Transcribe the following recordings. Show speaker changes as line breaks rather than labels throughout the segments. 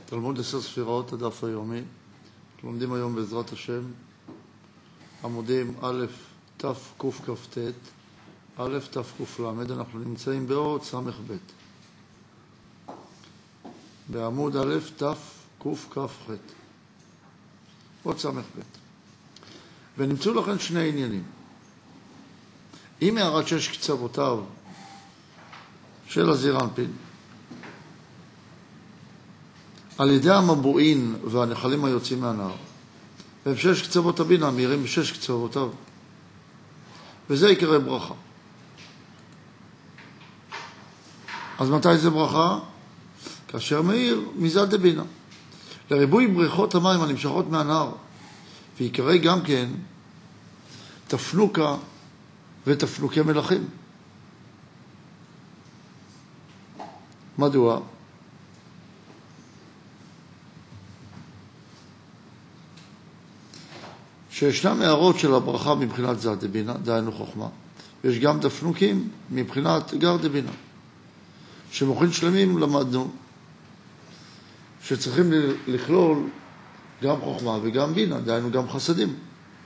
תלמוד 10 ספירות, הדף היומי. לומדים היום בעזרת השם עמודים א' ת' ק' כ' ט', א' ת' ק' ל'. אנחנו נמצאים באות ס' ב', בעמוד א' ת' ק' כ' ח', אות ס' ב'. ונמצאו לכן שני עניינים. אם הערת 6 קצוותיו של הזעיר אנפין על ידי המבועין והנחלים היוצאים מהנהר, והם 6 קצוות הבינה מהירים ב6 קצוותיו, וזה יקרא ברכה. אז מתי זה ברכה? כאשר מאיר מזד דבינה לריבוי בריכות המים הנמשכות מהנהר, ויקרא גם כן תפנוקה ותפנוקי מלכים. מדוע? שישנם הערות של הברכה מבחינת זד דבינה, דהיינו חוכמה, ויש גם תפנוקים מבחינת גר דבינה. שמוחין שלמים למדנו שצריכים לכלול גם חוכמה וגם בינה, דהיינו גם חסדים,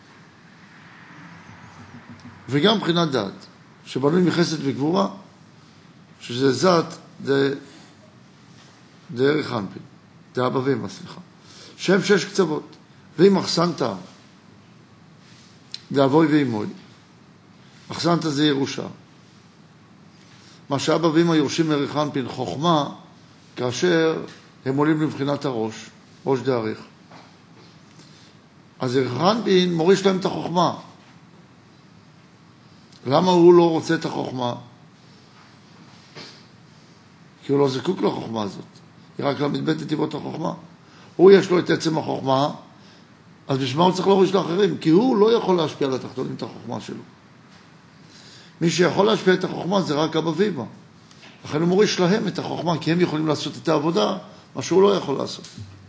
וגם מבחינת דעת שבנוי מחסד וגבורה, שזה זד דרך אנפין, דאבא ואמא, שהם 6 קצוות. ואם אחסנת דאבוי ואימוי, אחסנת זה ירושה, מה שאבא ואמא יורשים מערך אנפין חוכמה, כאשר הם עולים לבחינת הראש, ראש דאריך. אז ערך אנפין מוריש להם את החוכמה. למה הוא לא רוצה את החוכמה? כי הוא לא זקוק לחוכמה הזאת, היא רק למדבט נתיבות החוכמה. הוא יש לו את עצם החוכמה, אז בשביל מה הוא צריך להוריש לאחרים? כי הוא לא יכול להשפיע על התחתונים את החוכמה שלו. מי שיכול להשפיע את החוכמה זה רק אבא ואמא. לכן הוא מוריש להם את החוכמה, כי הם יכולים לעשות את העבודה, מה שהוא לא יכול לעשות.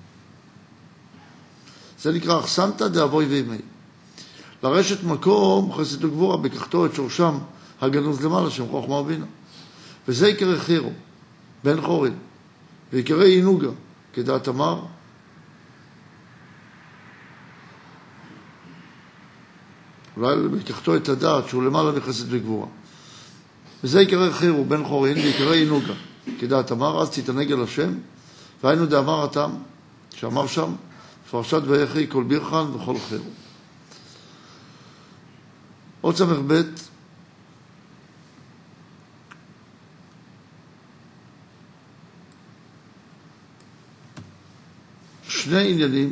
זה נקרא אחסנת דאבוי ואימי. לרשת מקום חסד וגבורה בקחתו את שורשם הגנוז למעלה, שם חוכמה ובינה. וזה יקרא חירו, בן חורין, ויקרא עינוגה, כדעת אמר, אולי בקחתו את הדעת שהוא למעלה מחסד וגבורה. וזה יקרא חירו, בן חורין, ויקרא עינוגה, כדעת אמר, אז תתענג על השם, והיינו דאמר התם, שאמר שם, פרשת ויחי כל בירחן וכל חירו. עוד סמך ב' שני עניינים.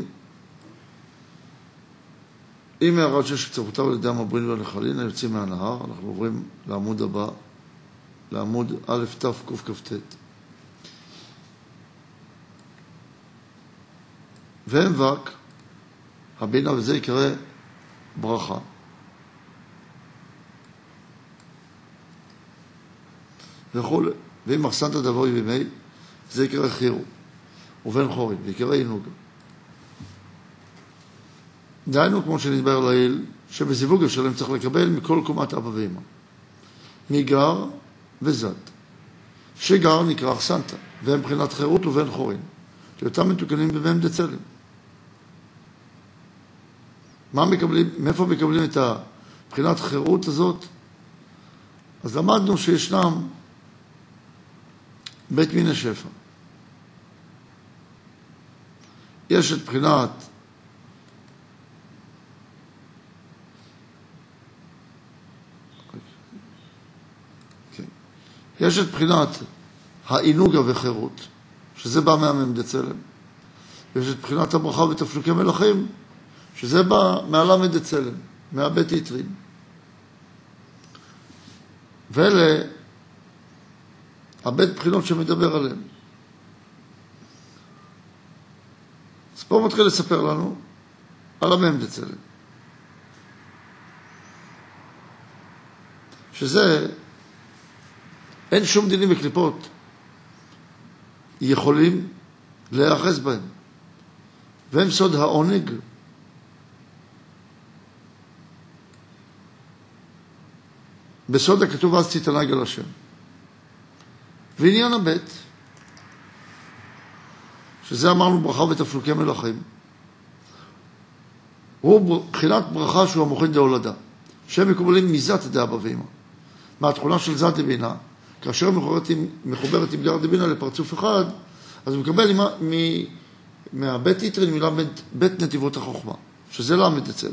אם הערת 6 קצוותיו על ידי המבועין והנחלים היוצאים מהנהר, אנחנו עוברים לעמוד הבא, לעמוד א' ת' ק' כ' ט'. והם וק הבינה, וזה יקרא ברכה. וכו'. ואם אחסנת דאבוי ואימי, זה יקרא חירו, ובן חורין, ויקרא עינוגה. דהיינו, כמו שנדבר לעיל, שבזיווג השלם צריך לקבל מכל קומת אבא ואמא, מגר וזד. שגר נקרא אחסנת, והם מבחינת חירות ובן חורין, שאותם מתוקנים בהם דצלים. מאיפה מקבלים את הבחינת חירות הזאת? אז למדנו שישנם בית מיני שפע. יש את בחינת יש את בחינת העינוגה וחירות, שזה בא מהמם דצלם. יש את בחינת הברכה ותפנוקי מלכים, שזה בא מהלמד דצלם, מהבית יתרין. ואלה הבית בחינות שמדבר עליהם. אז פה מתחיל לספר לנו על המם דצלם, שזה אין שום דינים וקליפות יכולים להיאחז בהם, והם סוד העונג בסוד הכתוב אז תתענג על השם. ועניין הבית שזה אמרנו ברכה ותפלוקי מלכים, הוא בחינת ברכה שהוא המוחין דהולדה, שהם מקובלים מזת דאבא ואמא, מהתכונה של זת דבינה, כאשר מחוברת עם גר דבינה לפרצוף אחד, אז הוא מקבל מהבית יתרין מילה בית נתיבות החוכמה, שזה למד אצלם.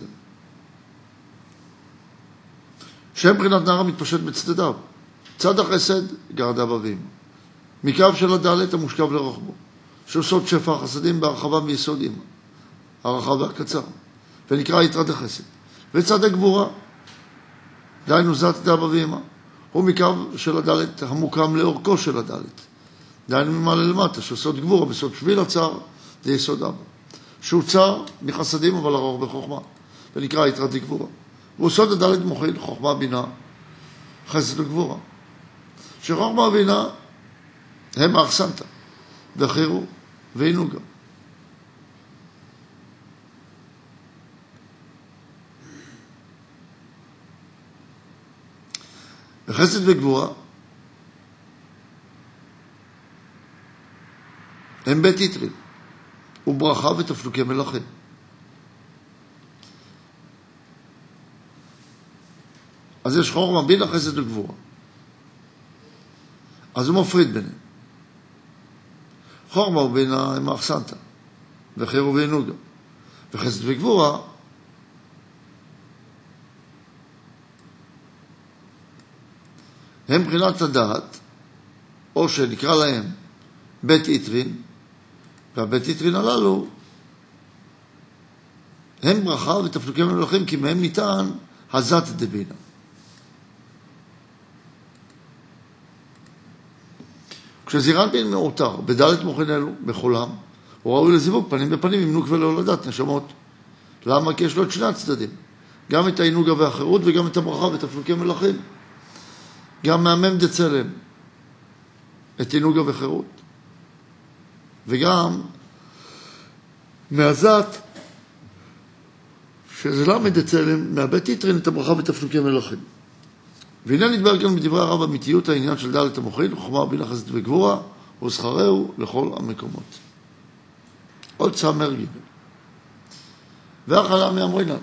שם בחינת נער מתפשט בצדדיו, צד החסד גר דאבא ואמא, מקו של הדלת המושכב לרוחבו, שהוא סוד שפע החסדים בהרחבה מיסוד אמא, הרחב והקצר, ונקרא יתרת החסד, וצד הגבורה, דהיינו זת דאבא ואמא, הוא מקו של הדלת המוקם לאורכו של הדלת, דהיינו ממעלה למטה, שהוא סוד גבורה, בסוד שביל הצר, זה יסוד אבא, שהוא צר מחסדים אבל ארוך בחוכמה, ונקרא יתרת גבורה, והוא סוד הדלת מוחין, חוכמה בינה, חסד וגבורה, שחוכמה ובינה הם האכסנתא, וחירו ועינוגה. וחסד וגבורה הם בית יתרין, וברכה ותפלוקי מלכים. אז יש חוכמה בינה, חסד וגבורה. אז הוא מפריד ביניהם. חוכמה ובינה הם האכסנתא, וחירו ועינוגה. וחסד וגבורה הם בחינת הדעת, או שנקרא להם בית יתרין, והבית יתרין הללו הם ברכה ותפלוקי מלכים, כי מהם ניתן הזת דבינה. כשזירנפין מעוטר בדלת מוחין אלו, בחולם, הוא ראוי לזיווג פנים בפנים עם נוק ולהולדת נשמות. למה? כי יש לו את שני הצדדים, גם את העינוגה והחירות וגם את הברכה ותפלוקי מלכים. גם מהמם דצלם את עינוגה וחירות, וגם מהזת שזה למד דצלם, מהבית יתרין את הברכה ותפלוקי מלכים. והנה נדבר כאן בדברי הרב אמיתיות העניין של דלת המוחין, חוכמה בינה חסד וגבורה, וזכרהו לכל המקומות. עוד צמר ג' והחלה מאמרינן,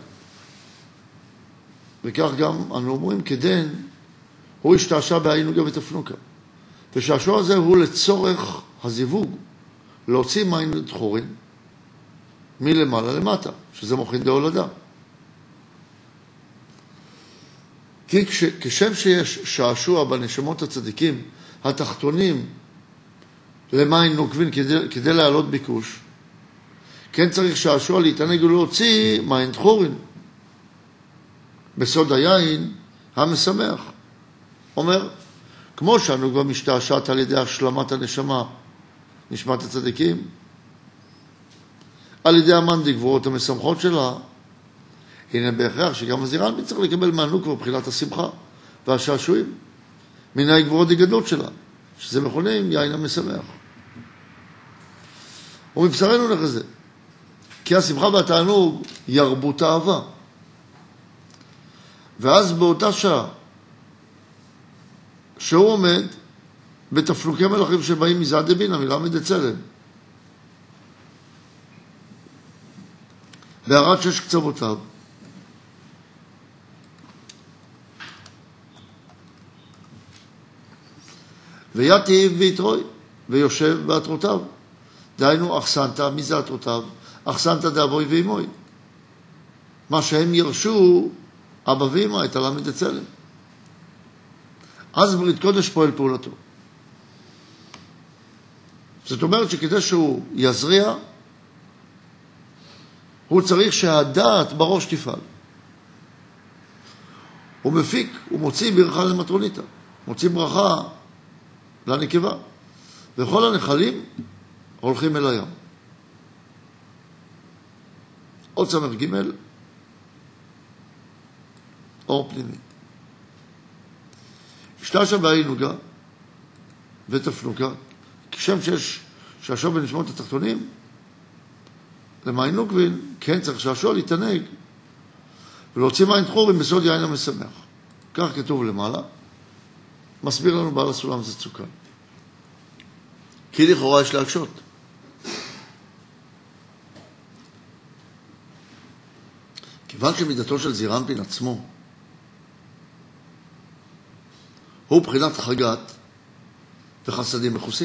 וכך גם אנו אומרים כדן הוא השתעשע בעינוגה ותפנוקה, ושעשוע הזה הוא לצורך הזיווג, להוציא מים דחורים מלמעלה למטה, שזה מוחין דהולדה. כי כשם שיש שעשוע בנשמות הצדיקים התחתונים למים נוקבין כדי להעלות ביקוש, כן צריך שעשוע להתענג ולהוציא מים דחורים בסוד היין המשמח. אומר, כמו שאנו כבר משתעשעת על ידי השלמת הנשמה, נשמת הצדיקים, על ידי המן דגבורות המשמחות שלה, הנה בהכרח שגם הזירנפין צריך לקבל מענוג כבר בחינת השמחה והשעשועים, מן הגבורות דגדות שלה, שזה מכונים יין המשמח. ומבשרנו נחזה, כי השמחה והתענוג ירבו תאווה. ואז באותה שעה, שהוא עומד בתפלוקי מלכים שבאים מזת דבינה, מלמד דצלם, בהרת שש קצוותיו, ויתיב ויתרוי, ויושב בעטרותיו, דהיינו אכסנתא מזה עטרותיו, אכסנתא דאבוי ואימוי, מה שהם ירשו אבא ואמא את הלמד דצלם. אז ברית קודש פועל פעולתו. זאת אומרת שכדי שהוא יזריע, הוא צריך שהדעת בראש תפעל. הוא מפיק, הוא מוציא ברכה למטרוניתא, מוציא ברכה לנקבה, וכל הנחלים הולכים אל הים. עוד צמר ג' אור פנימי. השתעשע בעינוגה ותפנוקה, כשם שיש שעשוע בנשמות התחתונים, למים נוקבין, כן צריך שעשוע להתענג ולהוציא מים דחורים בסוד יין המשמח. כך כתוב למעלה, מסביר לנו בעל הסולם זה צוקה. כי לכאורה יש להקשות. כיוון שמידתו של זעיר אנפין עצמו הוא בחינת חגת וחסדים מכוסים.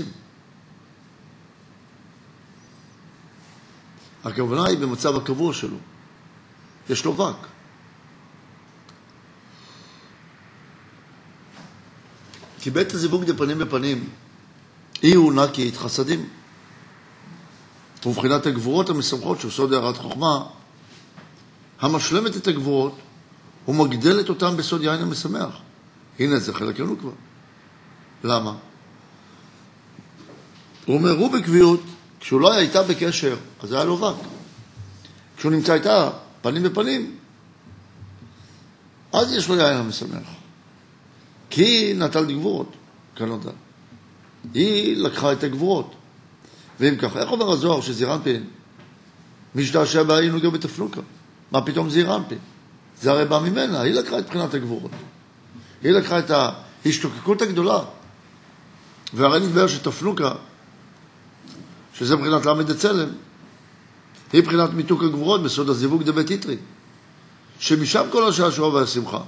הכוונה היא במצב הקבוע שלו. יש לו וק. כי בית הזיווג דפנים בפנים אי הוא נקי חסדים. ובחינת הגבורות המשמחות שהוא סוד הערת חוכמה המשלמת את הגבורות ומגדלת אותם בסוד יין המשמח. הנה זה חלק הנוקבה. למה? הוא אומר, הוא בקביעות, כשהוא לא היה איתה בקשר, אז היה לו וק. כשהוא נמצא איתה פנים בפנים, אז יש לו יין המשמח. כי היא נטל גבורות, כאן נודע. היא לקחה את הגבורות. ואם ככה, איך אומר הזוהר שזעיר אנפין משתעשע בהיינו גם בתפנוקה? מה פתאום זעיר אנפין? זה הרי בא ממנה, היא לקחה את בחינת הגבורות. היא לקחה את ההשתוקקות הגדולה. והרי נדבר שתפנוקה, שזה בחינת למד הצלם, היא בחינת מיתוק הגבורות בסוד הזיווג דבית יתרי, שמשם כל השעשוע והשמחה.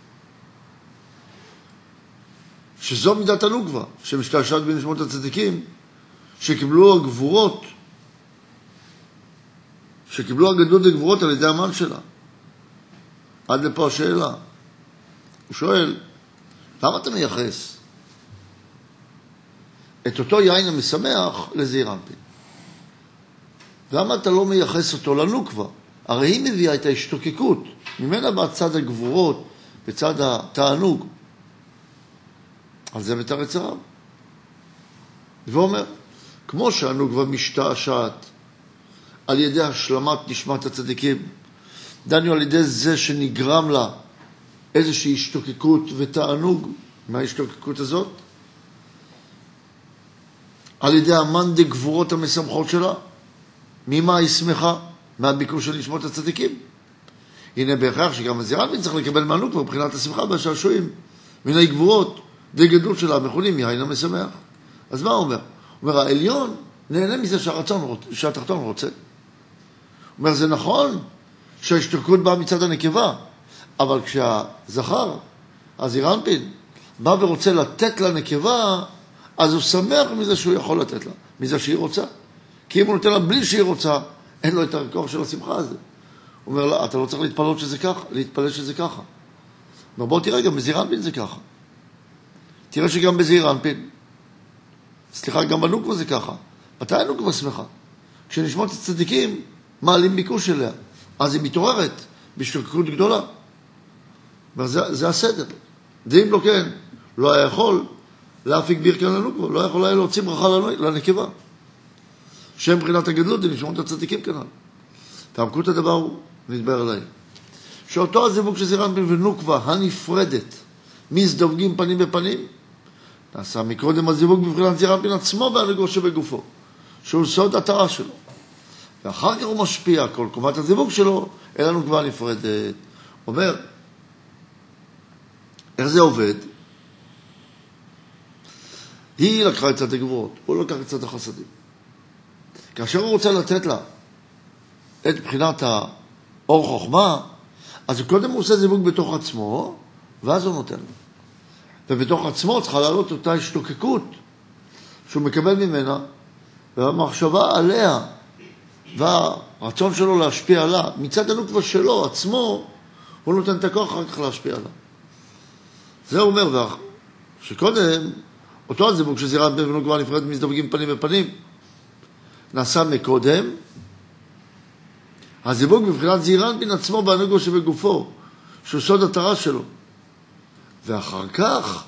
שזו מידת הנוקבה, שמשתעשעת בנשמות הצדיקים, שקיבלו הגבורות, שקיבלו הגדלות הגבורות על ידי המן שלה. עד לפה השאלה. הוא שואל, למה אתה מייחס את אותו יין המשמח לזעיר אנפין? למה אתה לא מייחס אותו לנוקבה? הרי היא מביאה את ההשתוקקות, ממנה בצד הגבורות, בצד התענוג. על זה מתרץ הרב. ואומר, כמו שהנוקבה משתעשעת על ידי השלמת נשמת הצדיקים, דנו על ידי זה שנגרם לה איזושהי השתוקקות ותענוג מההשתוקקות הזאת, על ידי המן דגבורות המשמחות שלה, ממה היא שמחה? מהביקוש של נשמות הצדיקים. הנה בהכרח שגם הזעיר אנפין צריך לקבל מהנוקבה מבחינת השמחה והשעשועים, מן הגבורות די גדול שלה המכונים יין המשמח. אז מה הוא אומר? הוא אומר, העליון נהנה מזה שהתחתון רוצה. הוא אומר, זה נכון שההשתוקקות באה מצד הנקבה, אבל כשהזכר, הזעיר אנפין, בא ורוצה לתת לנקבה, אז הוא שמח מזה שהוא יכול לתת לה, מזה שהיא רוצה. כי אם הוא נותן לה בלי שהיא רוצה, אין לו את הכוח של השמחה הזה. הוא אומר לה, אתה לא צריך להתפלל שזה ככה. הוא אומר, בוא תראה, גם בזעיר אנפין זה ככה. תראה שגם בזעיר אנפין, גם בנוקבה זה ככה. מתי הנוקבה שמחה? כשנשמות הצדיקים מעלים ביקוש אליה, אז היא מתעוררת בהשתוקקות גדולה. זה הסדר. ואם לא כן, לא היה יכול להפיק ברכן לנוקבה, לא יכול היה להוציא ברכה לנקבה. שם מבחינת הגדלות, נשמות הצדיקים כנ"ל. תעמקות הדבר הוא, נדבר עליהם. שאותו הזיווג של זעיר אנפין ונוקבה הנפרדת, מזדווגים פנים בפנים, נעשה מקודם הזיווג בבחינת זעיר אנפין עצמו בהנהגו שבגופו, שהוא סוד התורה שלו. ואחר כך הוא משפיע כל קומת הזיווג שלו, אל הנוקבה הנפרדת. אומר, איך זה עובד? היא לקחה את צד הגבורות, הוא לקח את צד החסדים. כאשר הוא רוצה לתת לה את בחינת האור חוכמה, אז קודם הוא עושה זיווג בתוך עצמו, ואז הוא נותן לה. ובתוך עצמו צריכה לעלות אותה השתוקקות שהוא מקבל ממנה, והמחשבה עליה, והרצון שלו להשפיע עליה, מצד הנוקבה שלו, עצמו, הוא נותן את הכוח אחר כך להשפיע עליה. זה אומר, שקודם, אותו הזיווג שזעיר אנפין ונוקבה נפרדת מזדווגים פנים בפנים, נעשה מקודם, הזיווג בבחינת זעיר אנפין עצמו בהנהגו שבגופו, שהוא סוד התורה שלו. ואחר כך,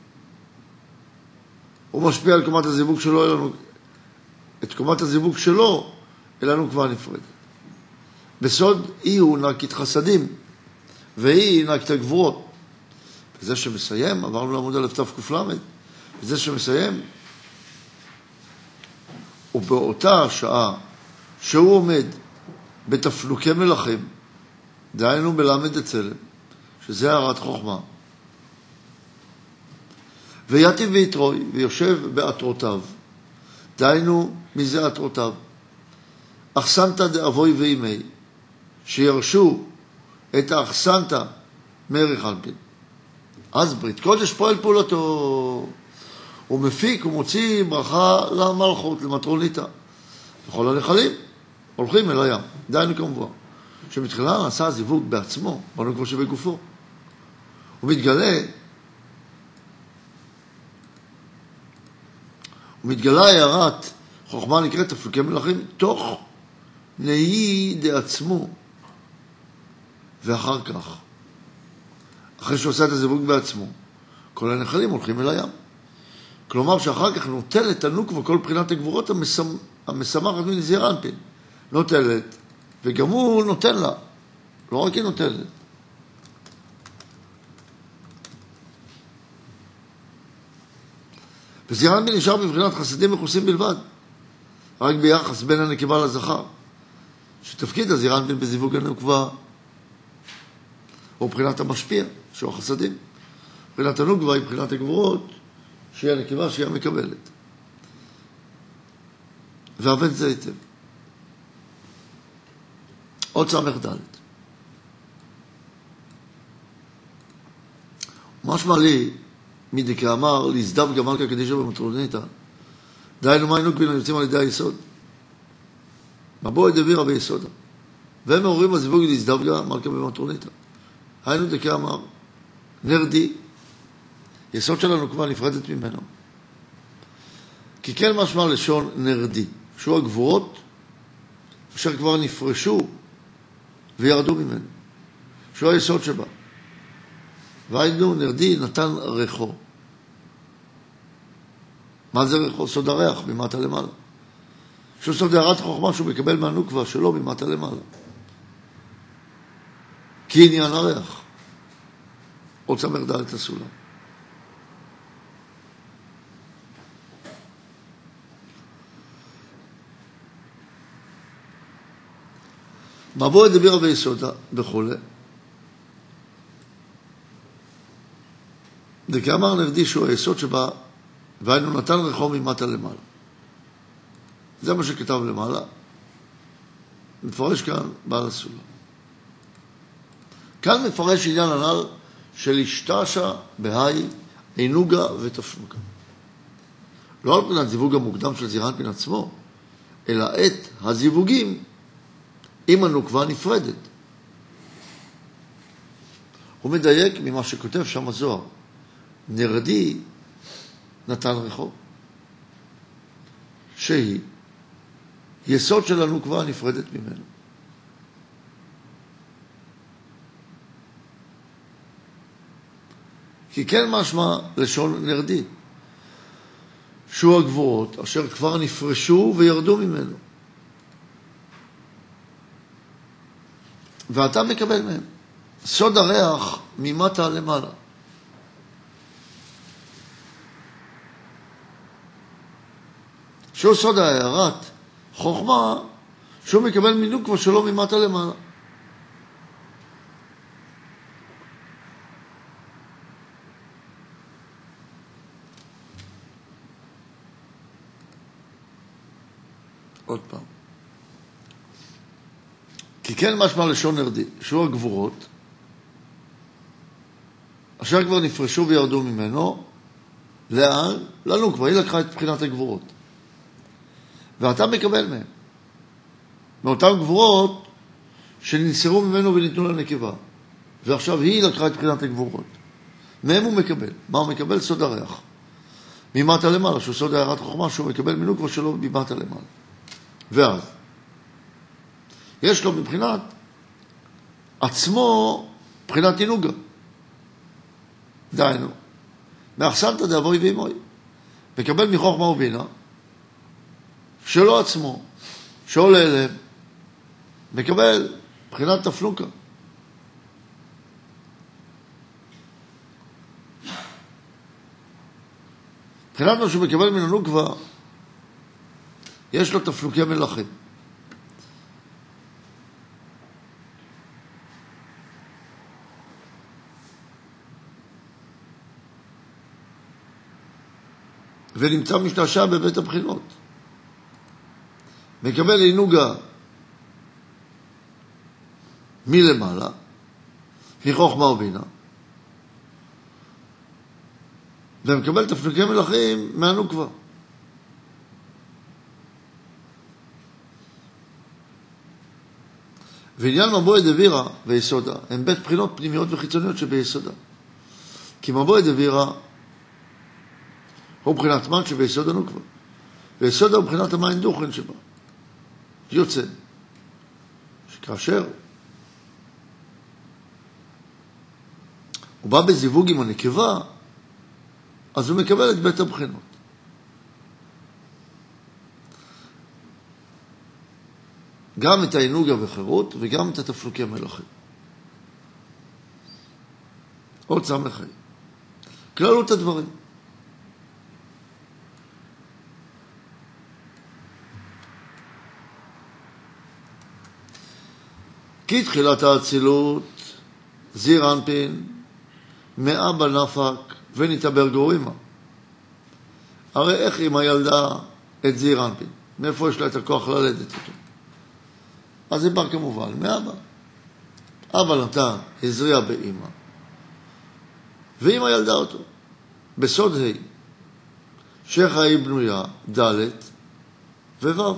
הוא משפיע על קומת הזיווג שלו, את קומת הזיווג שלו, אל הנוקבה נפרדת. בסוד היא הוא נקית חסדים, והיא נקית הגבורות. וזה שמסיים, עברנו לעמוד א' תק"ל, וזה שמסיים, ובאותה שעה שהוא עומד בתפנוקי מלכים, דהיינו בלמד הצלם, שזה הערת חוכמה, ויתיב ויתרוי, ויושב בעטרותיו, דהיינו מזה עטרותיו, אכסנת דאבוי ואימי, שירשו את האחסנתא מערך אנפין. אז ברית קודש פועל פעולתו. הוא מפיק, הוא מוציא ברכה למלכות, למטרוניתא. וכל הנחלים הולכים אל הים. דיינו כמובן. שמתחילה נעשה זיווג בעצמו, בנוקבה שבגופו. הוא מתגלה הערת חוכמה נקראת תפלוקי מלכים תוך נהי דעצמו. ואחר כך, אחרי שהוא עושה את הזיווג בעצמו, כל הנחלים הולכים אל הים. כלומר שאחר כך נוטלת הנוקבה כל בחינת הגבורות המשמחת מנזיר אנפין. נוטלת, וגם הוא נותן לה. לא רק היא נוטלת. וזיר אנפין נשאר בבחינת חסדים מכוסים בלבד. רק ביחס בין הנקבה לזכר. שתפקיד הזיר אנפין בזיווג הנוקבה הוא בחינת המשפיע, שהוא החסדים. בחינת הנוקבה היא בחינת הגבורות, שהיא הנקבה שהיא המקבלת. והבן זה היטב. עוד סמך ד'. משמע לי, מדכאמר, להזדב גם מלכה קדישא במטרוניתא, דהיינו מים נוקבין היוצאים על ידי היסוד. מבוא דבירא ביסודה. והם מעוררים בזיווג להזדב גם מלכה במטרוניתא. היינו דכאמר, נרדי, יסוד שלנו כבר נפרדת ממנו. כי כן משמע לשון נרדי, שהוא הגבורות, אשר כבר נפרשו וירדו ממנו, שהוא היסוד שבה. והיינו נרדי נתן ריחו. מה זה ריחו? סוד הריח, ממטה למעלה. שהוא סוד הערת החוכמה שהוא מקבל מהנוקבה שלו ממטה למעלה. כי עניין הריח. עוד סמך ד' את הסולם. מבוא דבירא ביסודה בחולה. דכאמר נרדי שהוא היסוד שבה, והיינו נתן ריחו ממטה למעלה. זה מה שכתב למעלה. מפרש כאן בעל הסולם. כאן מפרש עניין הנ"ל של השתעשע בהאי עינוגה ותפנוקה. לא על פני הזיווג המוקדם של זיר אנפין עצמו, אלא את הזיווגים עם הנוקבה נפרדת. הוא מדייק ממה שכותב שם הזוהר. נרדי נתן ריחו. שהיא יסוד של הנוקבה נפרדת ממנו. כי כן משמע לשון נרדי. שהוא הגבורות אשר כבר נפרשו וירדו ממנו. ואתה מקבל מהם. סוד הריח ממטה למעלה. שהוא סוד הערת חוכמה שהוא מקבל מנוקבה שלו ממטה למעלה. עוד פעם. כי כן משמע לשון נרדי, שהוא הגבורות, אשר כבר נפרשו וירדו ממנו, לאן? לנוקבה, היא לקחה את בחינת הגבורות. ואתה מקבל מהם. מאותן גבורות שננצרו ממנו וניתנו לנקבה. ועכשיו היא לקחה את בחינת הגבורות. מהם הוא מקבל. מה הוא מקבל? סוד הריח. ממטה למעלה, שהוא סוד הערת החוכמה, שהוא מקבל מנוקבה שלו ממטה למעלה. ואז, יש לו מבחינת עצמו, מבחינת עינוגה. דיינו, מאחסנתא דאבוי ואימוי. מקבל מחוכמה ובינה, שלו עצמו, שעולה אליהם, מקבל מבחינת תפנוקה. מבחינת מה שהוא מקבל מן הנוקבה, יש לו תפנוקי מלכים. ונמצא משתעשע בבית הבחינות. מקבל עינוגה מלמעלה, מחוכמה ובינה, ומקבל תפנוקי מלכים מהנוקבה. ועניין מבוע דבירה ויסודה הם בית בחינות פנימיות וחיצוניות שביסודה. כי מבוע דבירה הוא בחינת מן שביסודה נוקבה, ויסודה הוא בחינת המים דוכן שבה. יוצא שכאשר הוא בא בזיווג עם הנקבה, אז הוא מקבל את בית הבחינות. גם את העינוגה וחירות וגם את התפלוקי מלכים. עוד סמכי. כללות הדברים. כי תחילת האצילות זיר אנפין מאבא נפק ונתעבר גורימה. הרי איך אמא ילדה את זיר אנפין? מאיפה יש לה את הכוח ללדת אותו? אז זה בא כמובן מאבא. אבא נתן, הזריע באמא, ואמא ילדה אותו. בסוד ה' שכה היא בנויה ד' וו',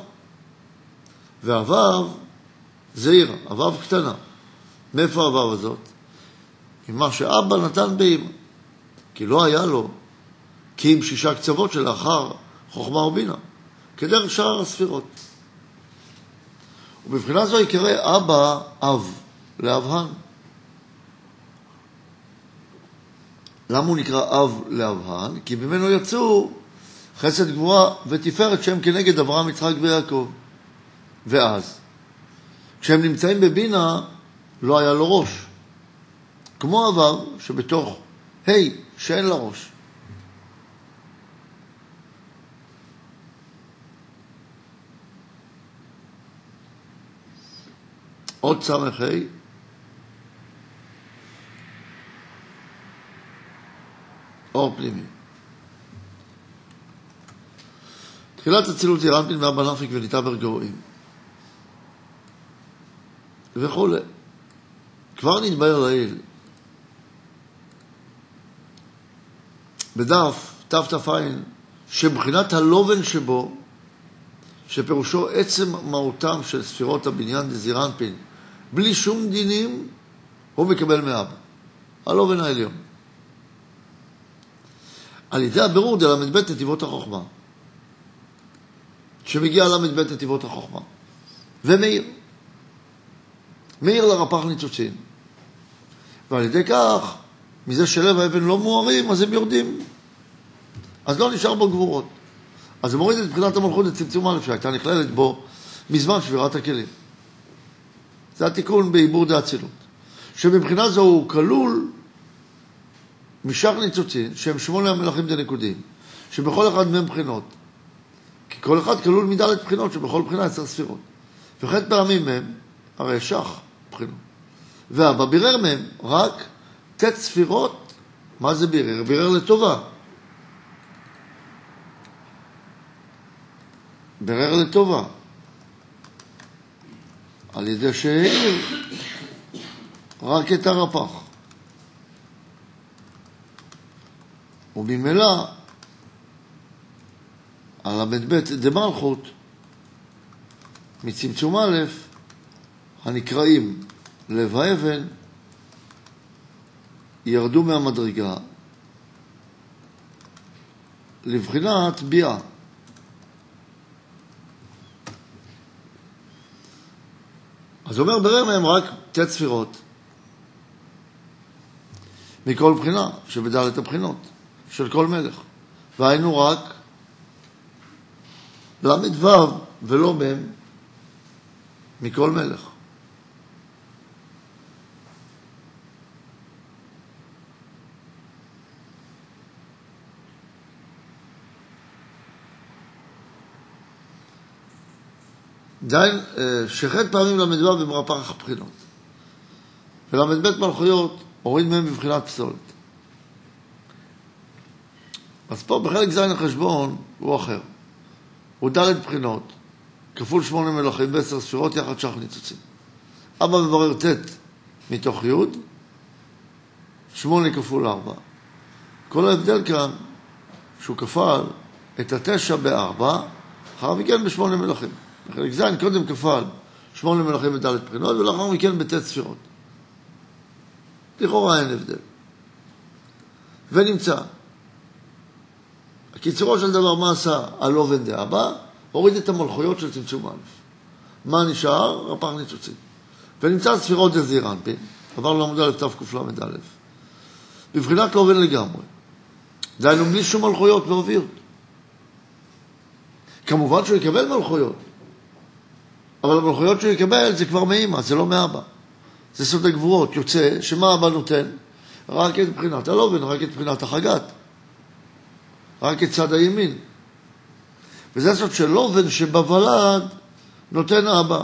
והו' זעירה, הו' קטנה. מאיפה הו' הזאת? ממה שאבא נתן באמא. כי לא היה לו, כי עם 6 קצוות שלאחר חוכמה ובינה, כדרך שאר הספירות. ובבחינה זו יקרא אבא אב לאבהן. למה הוא נקרא אב לאבהן? כי ממנו יצאו חסד גבורה ותפארת שהם כנגד אברהם, יצחק ויעקב. ואז, כשהם נמצאים בבינה, לא היה לו ראש. כמו הוו שבתוך ה' שאין לה ראש. עוד סמכי, אור פנימי. תחילת הצילות זעיר אנפין מאבא נפק ונתעבר גורים וכו'. כבר נתבהר לעיל בדף תת"ע שבחינת הלובן שבו, שפירושו עצם מהותם של ספירות הבניין דזעיר אנפין בלי שום דינים, הוא מקבל מאבא, הלובן העליון. על ידי הבירור דל"ב נתיבות החוכמה, שמגיע ל"ב נתיבות החוכמה, ומאיר לרפ"ח ניצוצין, ועל ידי כך, מזה שלב האבן לא מוארים, אז הם יורדים, אז לא נשאר בו גבורות. אז זה מוריד את בחינת המלכות לצמצום א' שהייתה נכללת בו מזמן שבירת הכלים. זה התיקון בעיבור דאצילות, שבבחינה זו הוא כלול משאר ניצוצין, שהם 8 המלכים דנקודים, שבכל אחד מהם בחינות. כי כל אחד כלול מד' בחינות, שבכל בחינה 10 ספירות. וח' פעמים מהם, הרי שח בחינות. ואבא בירר מהם רק ט' ספירות. מה זה בירר? בירר לטובה. בירר לטובה. על ידי שהעיר רק את הרפ"ח. וממילא על ל"ב דמלכות מצמצום א' הנקראים לב האבן ירדו מהמדרגה לבחינת ביאה. אז אומר ברר מהם רק ט' ספירות מכל בחינה שבד' הבחינות של כל מלך, והיינו רק ל"ו ולא מ' מכל מלך. דיין שח' פעמים ל"ו במרפ"ח הבחינות, ול"ב מלכויות הוריד מהם בבחינת פסולת. אז פה בחלק זין החשבון הוא אחר, הוא ד' בחינות כפול 8 מלכים ו10 ספירות יחד שח ניצוצים. אבא מברר ט' מתוך י' 8 כפול 4. כל ההבדל כאן, שהוא כפל את 9 ב-4, אחר מכן ב8 מלכים. בחלק ז' קודם כפל 8 מלכים וד' בחינות, ולאחר מכן ב-T ספירות. לכאורה אין הבדל. ונמצא. הקיצורו של דבר, מה עשה הלובן דאבא? הוריד את המלכויות של צמצום א'. מה נשאר? רפ"ח ניצוצין. ונמצא ספירות דזעיר אנפין, עבר לעמוד א' תקל"א, בבחינת לובן לגמרי. דהיינו בלי שום מלכויות ואוויר. כמובן שהוא יקבל מלכויות, אבל המלכויות שהוא יקבל זה כבר מאמא, זה לא מאבא. זה סוד הגבורות. יוצא שמה אבא נותן? רק את בחינת הלובן, רק את בחינת החגת, רק את צד הימין. וזה סוד של לובן שבוולד נותן אבא.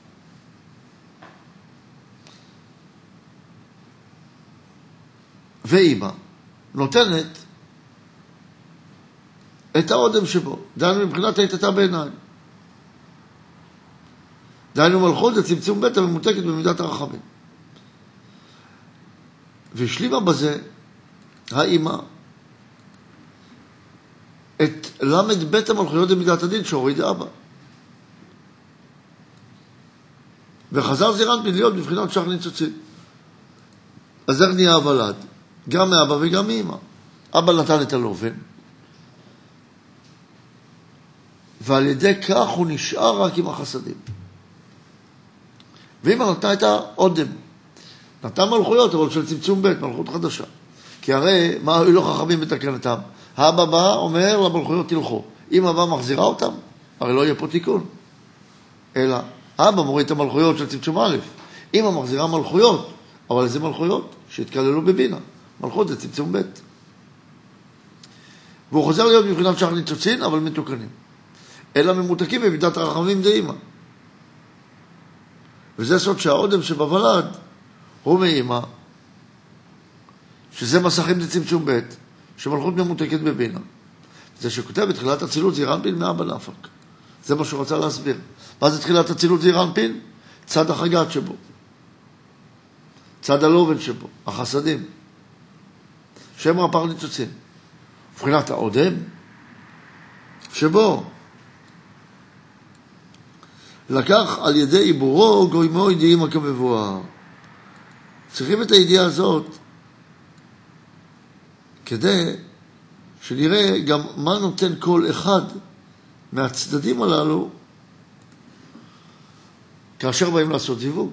ואמא נותנת את האודם שבו. דהיינו מבחינת היתתה בעיניים. דהיינו מלכות זה צמצום בית הממותקת במידת הרחמים. והשלימה בזה האמא את למד בית המלכויות במידת הדין שהוריד אבא. וחזר זעיר אנפין להיות בבחינת שח ניצוצין. אז איך נהיה הוולד? גם מאבא וגם מאמא. אבא נתן את הלובן, ועל ידי כך הוא נשאר רק עם החסדים. ואמא נתנה את האודם. נתן מלכויות, אבל של צמצום בית, מלכות חדשה. כי הרי מה היו לו חכמים בתקנתם? האבא בא, אומר למלכויות תלכו. אם אבא מחזירה אותם, הרי לא יהיה פה תיקון. אלא אבא מוריד את המלכויות של צמצום א'. אמא מחזירה מלכויות, אבל איזה מלכויות? שהתקללו בבינה. מלכות זה צמצום ב'. והוא חוזר להיות מבחינת שח ניצוצין, אבל מתוקנים. אלא ממותקים במידת הרחמים דאמא. וזה סוד שהאודם שבוולד הוא מאמא, שזה מסכים לצמצום ב', שמלכות ממותקת בבינה. זה שכותב בתחילת הצילות זעיר אנפין מאבא לאפק. זה מה שהוא רצה להסביר. מה זה תחילת הצילות זעיר אנפין? צד החגת שבו. צד הלובן שבו, החסדים. שם רפ"ח ניצוצין. מבחינת האודם שבו לקח על ידי עיבורו גוימו ידיעים כמבואר. צריכים את הידיעה הזאת כדי שנראה גם מה נותן כל אחד מהצדדים הללו כאשר באים לעשות זיווג.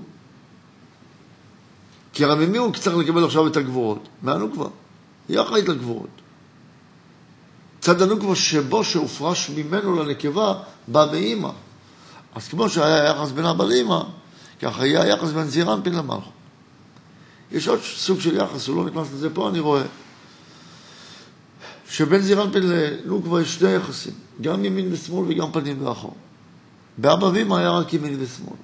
כי הרי ממי הוא צריך לקבל עכשיו את הגבורות? מהנוקבה. היא אחראית לגבורות. צד הנוקבה שבו שהופרש ממנו לנקבה בא מאמא. אז כמו שהיה יחס בין אבא לאמא, ככה היה היחס בין זעיר אנפין למלכות. יש עוד סוג של יחס, הוא לא נכנס לזה פה, אני רואה. שבין זעיר אנפין לנוקבה יש שני יחסים, גם ימין ושמאל וגם פנים ואחור. באבא ואמא היה רק ימין ושמאל.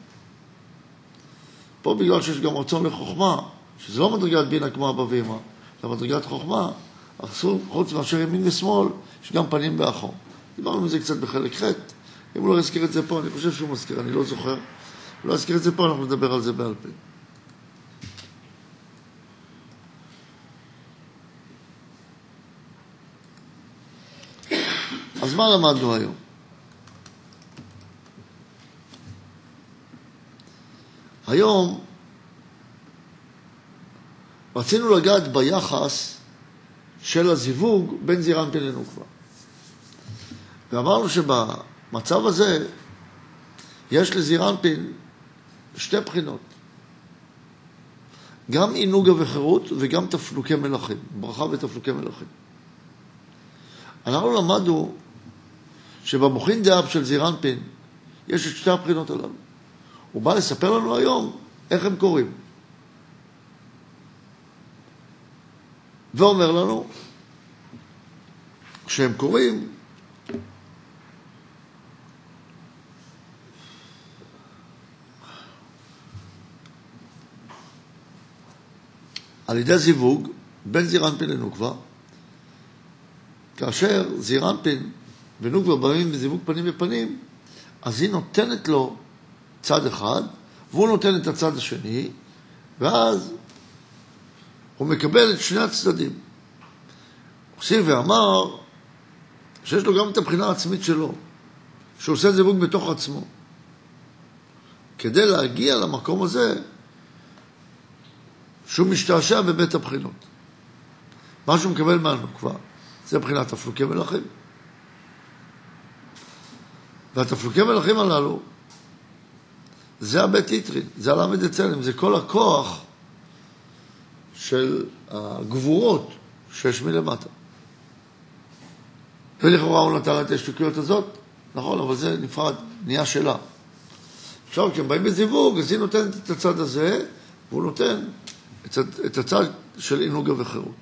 פה בגלל שיש גם רצון לחוכמה, שזה לא מדרגת בינה כמו אבא ואמא, זה מדרגת חוכמה, חוץ מאשר ימין ושמאל, יש גם פנים ואחור. דיברנו מזה קצת בחלק ח'. אם הוא לא יזכיר את זה פה, אני חושב שהוא מזכיר, אני לא זוכר. הוא לא יזכיר את זה פה, אנחנו נדבר על זה בעל פה. אז מה למדנו היום? היום רצינו לגעת ביחס של הזיווג בין זעיר אנפין לנוקבה. ואמרנו שבמצב הזה יש לזעיר אנפין שתי בחינות. גם עינוגה וחירות וגם תפנוקי מלכים, ברכה ותפנוקי מלכים. אנחנו למדנו שבמוחין דאב של זעיר אנפין יש את שתי הבחינות הללו. הוא בא לספר לנו היום איך הם קוראים. ואומר לנו שהם קוראים על ידי זיווג בין זעיר אנפין לנוקבה, כאשר זעיר אנפין ונוקבה באים בזיווג פנים בפנים, אז היא נותנת לו צד אחד, והוא נותן את הצד השני, ואז הוא מקבל את שני הצדדים. הוסיף ואמר שיש לו גם את הבחינה העצמית שלו, שהוא עושה זיווג בתוך עצמו. כדי להגיע למקום הזה, שהוא משתעשע בבית הבחינות. מה שהוא מקבל מהנוקבה, זה בחינת תפלוקי מלכים. והתפלוקי מלכים הללו, זה הבית יתרין, זה הלמד אצלם, זה כל הכוח של הגבורות שיש מלמטה. ולכאורה הוא נתן את השתוקיות הזאת, נכון, אבל זה נפרד, נהיה שלה. עכשיו, כשהם באים בזיווג, אז היא נותנת את הצד הזה, והוא נותן את הצד של עינוגה וחירות.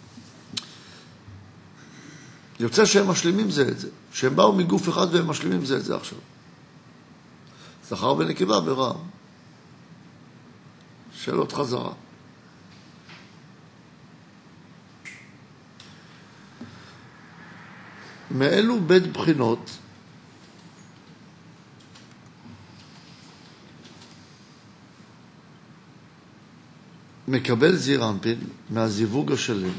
יוצא שהם משלימים זה את זה, שהם באו מגוף אחד והם משלימים זה את זה עכשיו. זכר ונקבה ברעם. שאלות חזרה. מאלו בית בחינות מקבל זעיר אנפין מהזיווג השלם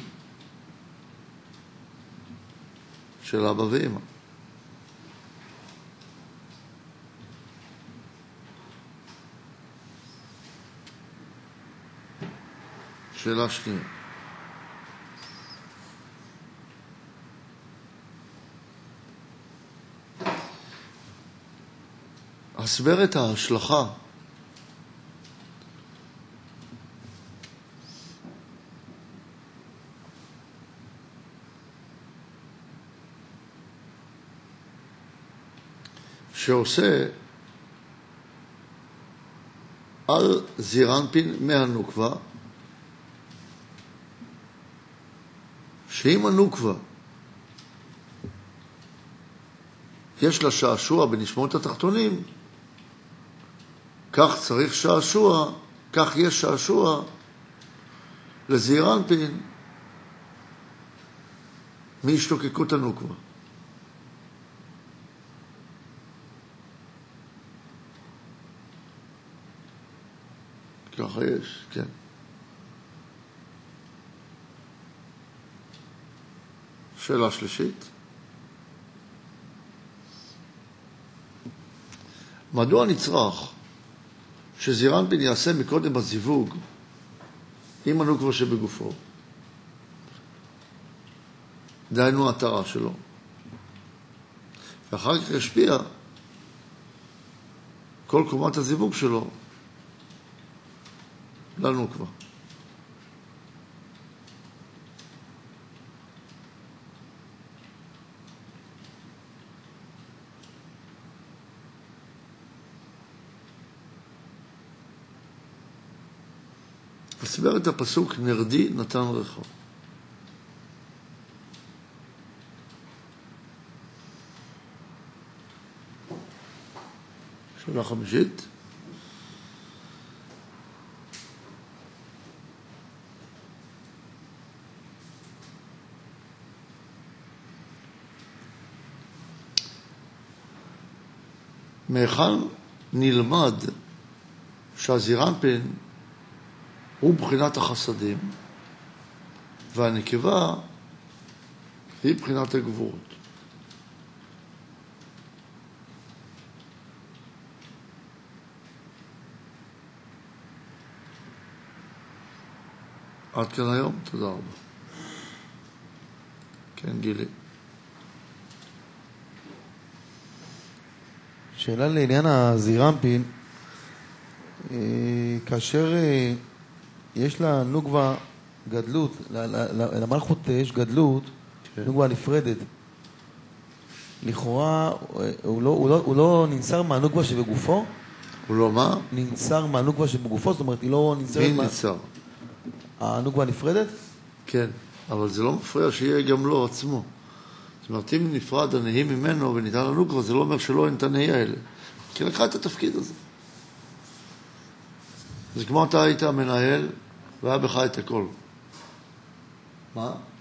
של אבא ואמא. שאלה שנייה. הסבר את ההשלכה שעושה על זעיר אנפין מהנוקבה, שאם הנוקבה יש לה שעשוע בנשמות התחתונים, כך צריך שעשוע, כך יש שעשוע לזעיר אנפין מהשתוקקות הנוקבה. ככה יש, כן. שאלה שלישית. מדוע נצרך שזעיר אנפין יעשה מקודם בזיווג עם הנוקבה שבגופו? דהיינו התרה שלו. ואחר כך ישפיע כל קומת הזיווג שלו לנוקבה. הסבר את הפסוק נרדי נתן ריחו. שאלה חמישית. מהיכן נלמד שהזעיר אנפין הוא בחינת החסדים, והנקבה היא בחינת הגבורות. עד כאן היום, תודה רבה. כן, גילי.
שאלה לעניין הזעיר אנפין, כאשר יש לנוקבה גדלות, למלכות יש גדלות, כן. נוקבה נפרדת. לכאורה, הוא לא ננסר מהנוקבה שבגופו?
הוא לא מה?
ננסר מהנוקבה שבגופו, זאת אומרת, היא לא ננסרת
מי ננסר?
הנוקבה נפרדת?
כן, אבל זה לא מפריע שיהיה גם לו עצמו. זאת אומרת, אם נפרד הנהי ממנו וניתן לנוקבה, זה לא אומר שלא אין את הנהי האלה. כי לקחה את התפקיד הזה. זה כמו אתה היית המנהל, והיה בך את הכל. מה?